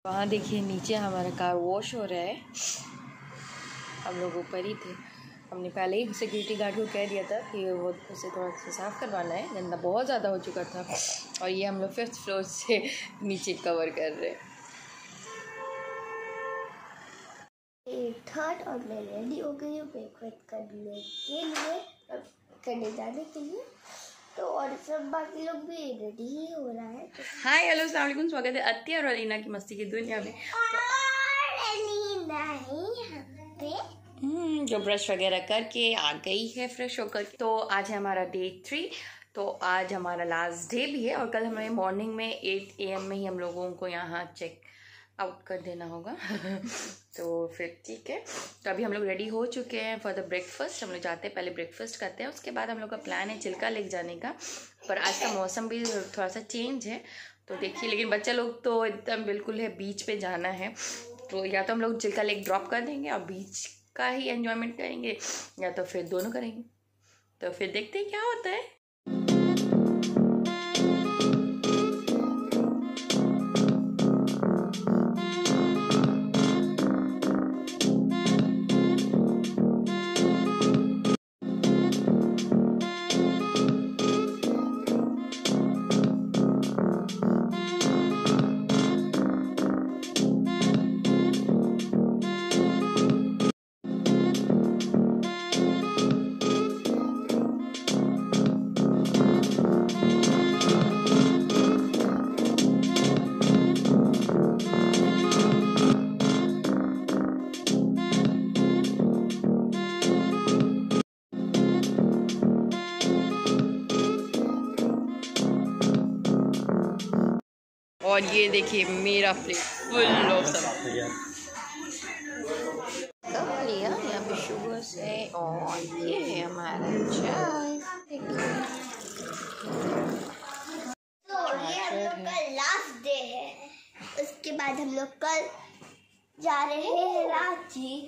वहाँ देखिए नीचे हमारा कार वॉश हो रहा है। हम लोग ऊपर ही थे, हमने पहले ही सिक्योरिटी गार्ड को कह दिया था कि वो उसे थोड़ा सा साफ़ करवाना है, गंदा बहुत ज़्यादा हो चुका था। और ये हम लोग 5th फ्लोर से नीचे कवर कर रहे हैं। थर्ड और मैं रेडी हो गई हूँ ब्रेकफास्ट करने जाने के लिए। तो और सब बाकी लोग भी रेडी ही हो रहा है। तो हाय हेलो अस्सलाम वालेकुम, स्वागत है अत्या और अलीना की मस्ती की दुनिया में। जो ब्रश वगैरह करके आ गई है फ्रेश होकर। तो आज है हमारा डे 3। तो आज हमारा लास्ट डे भी है और कल हमें मॉर्निंग में 8 AM में ही हम लोगों को यहाँ चेक आउट कर देना होगा। तो फिर ठीक है, तो अभी हम लोग रेडी हो चुके हैं फॉर द ब्रेकफास्ट। हम लोग जाते हैं, पहले ब्रेकफास्ट करते हैं, उसके बाद हम लोग का प्लान है चिल्का लेक जाने का। पर आज का मौसम भी थोड़ा सा चेंज है तो देखिए, लेकिन बच्चा लोग तो एकदम बिल्कुल है बीच पे जाना है। तो या तो हम लोग चिल्का लेक ड्रॉप कर देंगे और बीच का ही एंजॉयमेंट करेंगे, या तो फिर दोनों करेंगे। तो फिर देखते हैं क्या होता है। और ये देखिए मेरा प्लेट फुल ऑफ सब कप लिया यहाँ पे शुगर से। और ये है हमारा चाय। तो ये हम लोग का लास्ट डे है। उसके बाद हम लोग कल जा रहे हैं रांची।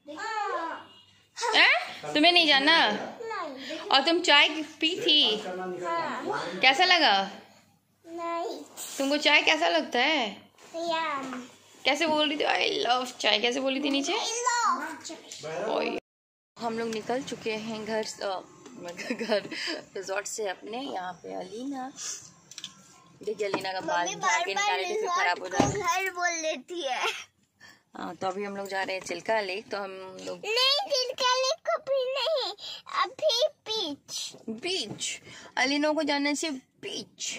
तुम्हें नहीं जाना? नहीं। और तुम चाय पी थी? कैसा लगा? नहीं। तुमको चाय कैसा लगता है? कैसे बोल रही थी आई लव चाय? कैसे बोली थी नीचे? हम लोग निकल चुके हैं घर रिजॉर्ट से अपने। यहाँ पे अलीना, देखिए अलीना का बाल झाड़ के निकाले थे, फिर खराब हो जाएगा। घर बोल लेती है। हाँ, तो अभी हम लोग जा रहे हैं चिल्का लेक। तो हम लोग नहीं, चिल्का लेक को भी नहीं, अभी बीच अलीना को जाना से बीच।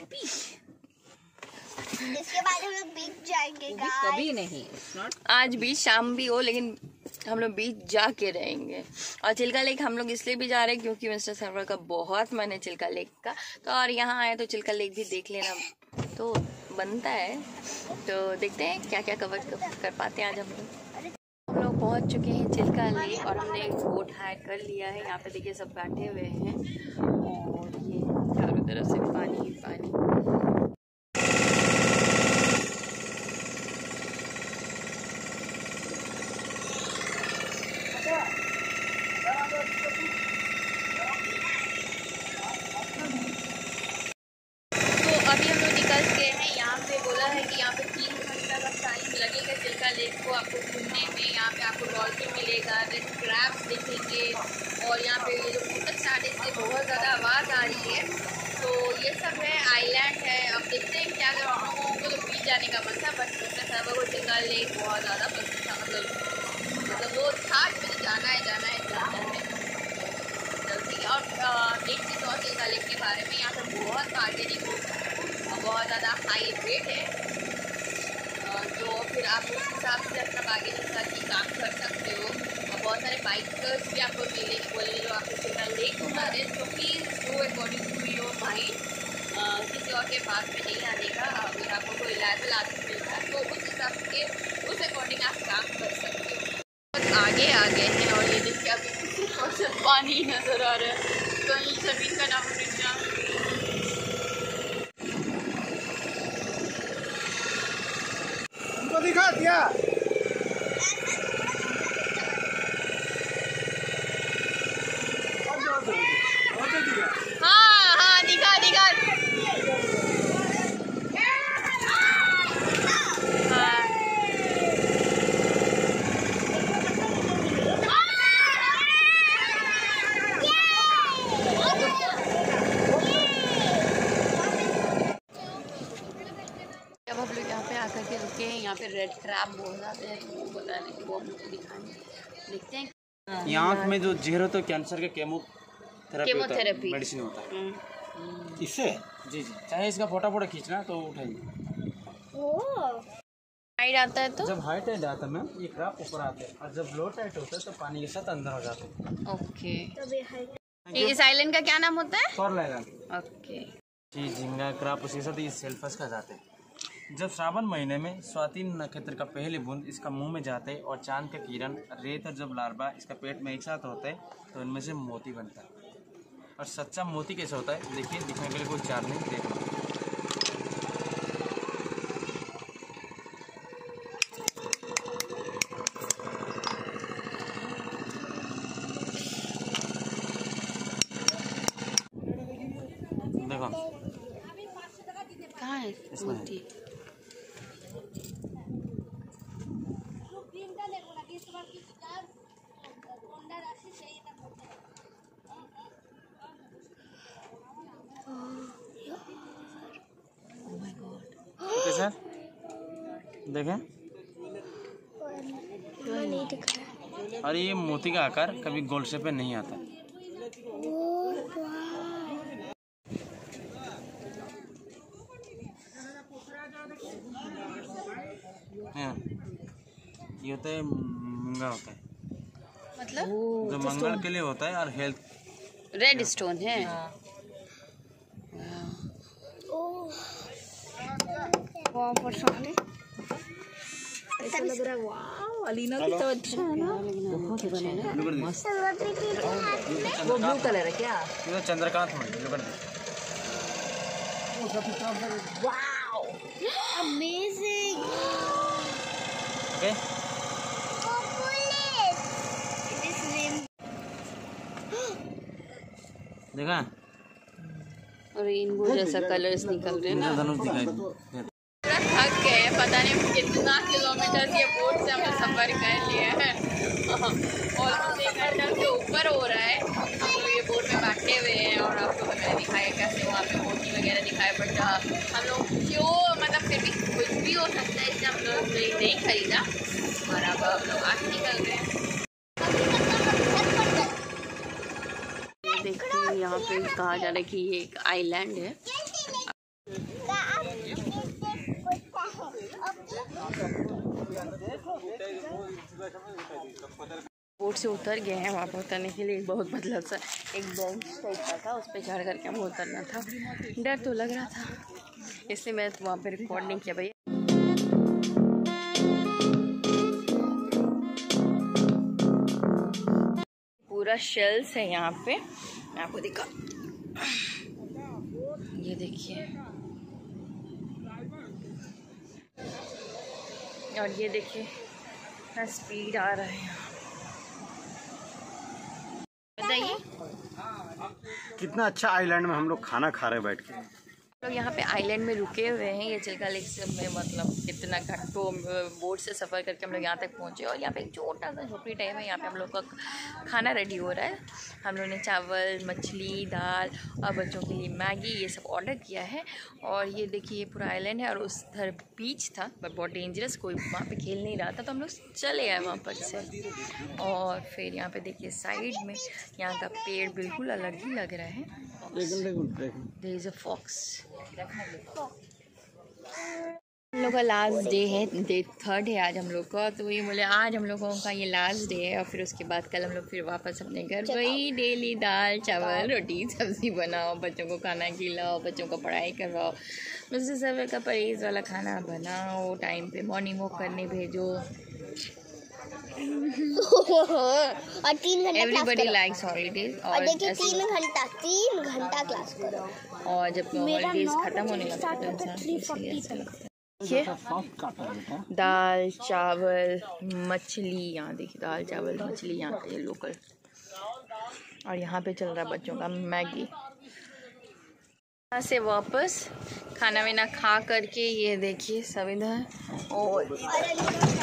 इसके बाद हम लोग बीच जाएंगे। कभी नहीं, आज भी शाम भी हो, लेकिन हम लोग बीच जाके रहेंगे। और चिल्का लेक हम लोग इसलिए भी जा रहे हैं क्योंकि मिस्टर सर्वर का बहुत मन है चिल्का लेक का। तो और यहाँ आए तो चिल्का लेक भी देख लेना तो बनता है। तो देखते हैं क्या क्या कवर कर पाते हैं आज हम लोग। पहुँच चुके हैं चिल्का लेक और हमने एक बोट हायर कर लिया है। यहाँ पे देखिए सब बैठे हुए हैं और ये चारों तरफ से पानी ही पानी। अभी हम लोग निकल गए हैं। यहाँ पे बोला है कि यहाँ पे 3 घंटा का टाइम लगेगा चिल्का लेक को आपको घूमने में। यहाँ पे आपको डॉल्फिन मिलेगा, रेड क्रैब्स दिखेंगे और यहाँ पे ये जो मोटर स्टार्ट से बहुत ज़्यादा आवाज़ आ रही है। तो ये सब है, आइलैंड है। अब देखते हैं क्या अगर हम लोगों को तो बीच जाने का मन था, बट मिस्टर सर्वर को चिल्का लेक बहुत ज़्यादा पसंद था। मतलब वो था कि मुझे जाना है जल्दी। और एक चीज़ और चिल्का लेक के बारे में, यहाँ पर बहुत मार्केटिंग बहुत ज़्यादा हाई रेट है। तो फिर आप उस हिसाब से अपना बागेज के साथ ही काम कर सकते हो। और बहुत सारे बाइकर्स भी आपको मिलेंगे, बोलेंगे जो आपको चिल्का लेक घुमा रहे। तो please go according to your mind, किसी और के पास में नहीं आने का। अगर आपको कोई रिलायबल आदमी मिलता है तो उस हिसाब से उस अकॉर्डिंग आप काम कर सकते हो। बहुत आगे आ गए हैं और ये देखिए अभी सिर्फ पानी नज़र आ रहा है, कहीं ज़मीन का नाम निशान। दिखा दिया। हाँ दिखा। हाँ करके रुके हैं। यहाँ पे रेड क्रैब बोल जाते हैं, तो पता नहीं, वो मुझे दिखाएंगे, देखते हैं। यहाँ में जो जहर होता है कैंसर के केमोथेरेपी मेडिसिन होता है इससे। जी जी, चाहे इसका फोटा खींचना तो उठाइए। हाइट आता है तो जब हाई टाइट आता है मैम, ये क्रैब ऊपर आते हैं, और जब लो टाइट होता है तो पानी के साथ अंदर हो जाते हैं। ओके, इस आइलैंड का क्या नाम होता है? सॉर्ल आइलैंड। ओके जी, झींगा क्रैब उसी के साथ ये सेल्फस का जाते हैं। जब श्रावण महीने में स्वाति नक्षत्र का पहली बूंद इसका मुंह में जाते हैं और चांद का किरण रेत और जब लार्वा इसका पेट में एक साथ होता है तो इनमें से मोती बनता है। और सच्चा मोती कैसे होता है देखिए, दिखने के लिए कोई चार नहीं देखना। देखो कहाँ है मोती? सर देखें, नहीं दिख रहा। और ये मोती का आकार कभी गोल शेप में नहीं आता। ये होता है मूंगा होता है, मतलब जो मंगल के लिए होता है और हेल्थ। रेड स्टोन है। वहाँ पर सामने ऐसा लग रहा है। वाह, अलीना भी तो अच्छा है ना, बहुत अच्छा है ना, मस्त। वो ब्लू कलर है क्या? ये चंद्रकांत है। Wow, amazing. ओके, देखा रेनबो जैसा कलर्स निकल रहे हैं ना। धनुष दिखाई पूरा थक गए, पता नहीं कितना किलोमीटर ये बोट से हमने सफर कर लिया है। ऑलमोस्ट 1 घंटा से ऊपर हो रहा है। हम लोग ये बोट में बैठे हुए हैं और आपको मैंने दिखाया कैसे वहाँ पे बोटिंग वगैरह दिखाया, बट हम लोग क्यों, मतलब फिर भी कुछ भी हो सकता है, इससे हम लोग नहीं खरीदा और अब हम लोग आगे निकल गए हैं। देखते हैं यहाँ पे कहा जा रहा है कि ये एक आइलैंड है। बोट से उतर गए हैं। वहाँ पर उतरने के लिए बहुत पतला सा एक बेंच टाइप का था, उस पर चढ़ करके हमें उतरना था। डर तो लग रहा था, इसलिए मैं वहाँ पे रिकॉर्ड नहीं किया। भैया पूरा शेल्स है यहाँ पे, मैं आपको दिखा, ये देखिए, और ये देखिए इतना स्पीड आ रहा है। बताइए कितना अच्छा आइलैंड में हम लोग खाना खा रहे हैं बैठ के। लोग यहाँ पे आइलैंड में रुके हुए हैं। ये चिल्का लेक से में मतलब कितना घंटों बोट से सफ़र करके हम लोग यहाँ तक पहुँचे और यहाँ पे एक छोटा सा झोपड़ी टाइप है। यहाँ पे हम लोग का खाना रेडी हो रहा है। हम लोग ने चावल, मछली, दाल और बच्चों के लिए मैगी ये सब ऑर्डर किया है। और ये देखिए ये पूरा आइलैंड है और उस उधर बीच था बट बहुत डेंजरस, कोई वहाँ पे खेल नहीं रहा था, तो हम लोग चले आए वहाँ पर से। और फिर यहाँ पे देखिए साइड में यहाँ का पेड़ बिल्कुल अलग ही लग रहा है। There is a fox. हम लोग का लास्ट डे है, डे 3 है आज हम लोग का। तो ये बोले आज हम लोगों का ये लास्ट डे है और फिर उसके बाद कल हम लोग फिर वापस अपने घर। वही डेली दाल चावल रोटी सब्ज़ी बनाओ, बच्चों को खाना खिलाओ, बच्चों को पढ़ाई करवाओ, मुझसे सब का परहेज वाला खाना बनाओ, टाइम पे मॉर्निंग वॉक करने भेजो। और 3 घंटा एवरीबडी लाइक्स हॉलीडेज। और देखिए 3 घंटा क्लास करो और जब हॉलीडेज खत्म होने लगता है तो इंसान ऐसा लगता है। दाल चावल मछली, यहाँ देखिए दाल चावल मछली यहाँ पे लोकल। और यहाँ पे चल रहा है बच्चों का मैगी। यहाँ से वापस खाना वाना खा करके ये देखिए सब इधर और